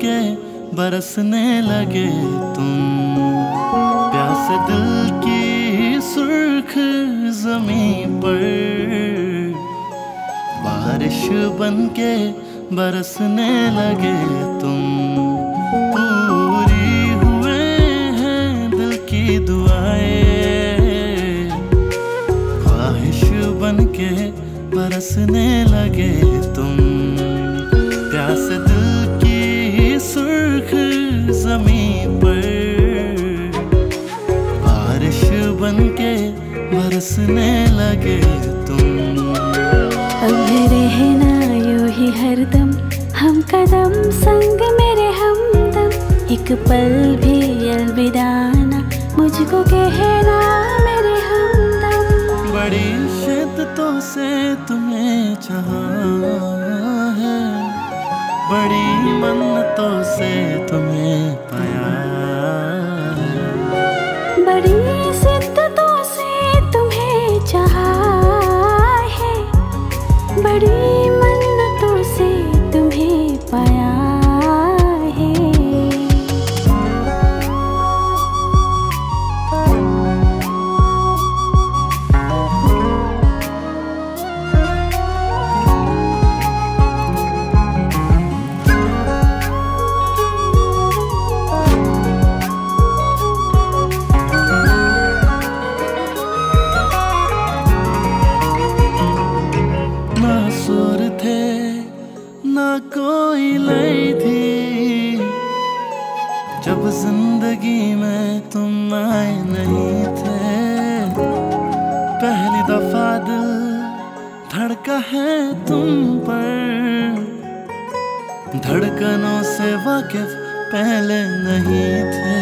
के बरसने लगे तुम, प्यास दिल की सुर्ख ज़मीं पर बारिश बन के बरसने लगे तुम। पूरी हुए हैं दिल की दुआएं, ख्वाहिश बन के बरसने लगे तुम, प्यास दिल की सुर्ख ज़मीं पर बारिश बन के बरसने लगे तुम। अब रहना यूं ही हरदम, हम कदम संग मेरे हमदम, एक पल भी अलविदा ना मुझको कहना मेरे हमदम। बड़ी शिद्दतों से तुम्हें चाहा है, बड़ी मन्नतों से तुम्हें पाया है, बड़ी शिद्दतों से तुम्हें चाहा है, बड़ी मन्नतों से तुम्हें पाया है। ना सुर थे ना कोई लय थी, जब जिंदगी में तुम आए नहीं थे। पहली दफा दिल धड़का है तुम पर, धड़कनों से वाकिफ पहले नहीं थे।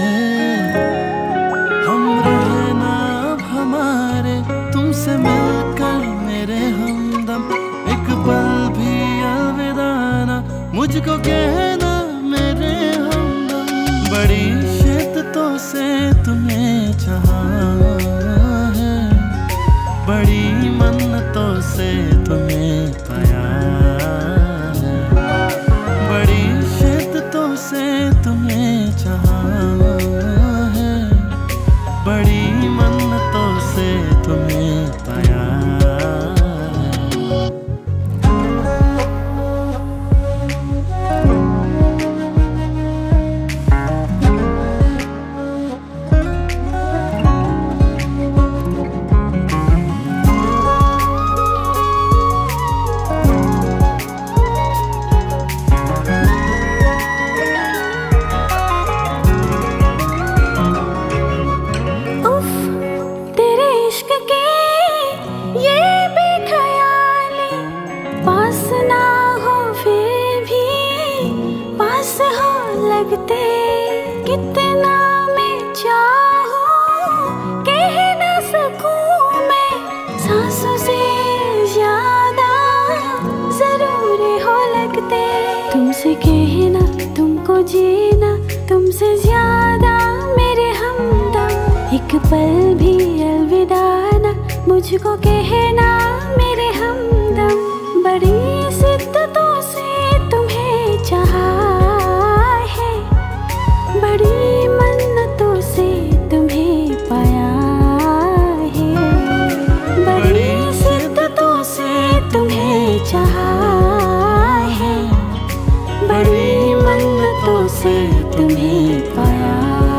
हम रहना अब हमारे तुमसे मिलकर मेरे हमदम, एक पल भी अलविदा ना मुझको कहना मेरे हमदम। बड़ी शिद्दतों से तुम्हें चाहा है, बड़ी मन्नतों से तुम्हें पाया है, बड़ी शिद्दतों से तुम्हें चाहा है, बड़ी मन्नतों से तुम्हें पाया है। पास ना हो फिर भी पास हो लगते, कितना मैं चाहूं कह ना सकूं मैं, सांसों से ज्यादा जरूर हो लगते। तुमसे कहना तुमको जीना तुमसे ज्यादा मेरे हमदम, एक पल भी अलविदा ना मुझको कहना मेरे हमदम। बड़ी शिद्दतों से तुम्हें चाहा है, बड़ी मन्नतों से तुम्हें पाया है, बड़ी शिद्दतों से तुम्हें चाहा है, बड़ी मन्नतों से तुम्हें पाया।